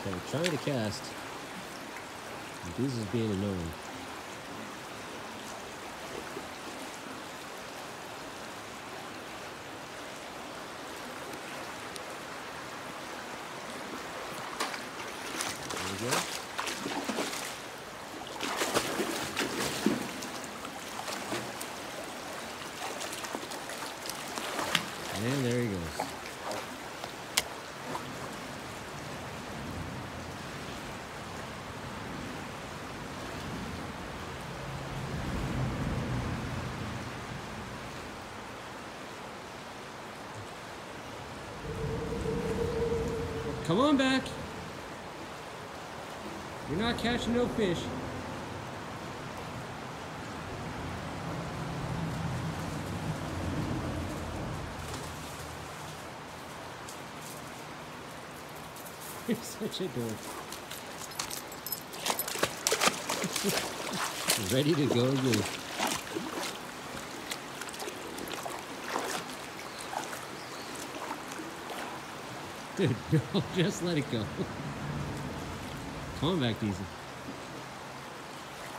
Okay, trying to cast. This is being annoying. There we go. And there he goes. Come on back. You're not catching no fish. You're such a dork. Ready to go again. Dude, no, just let it go. Come on back, Diesel.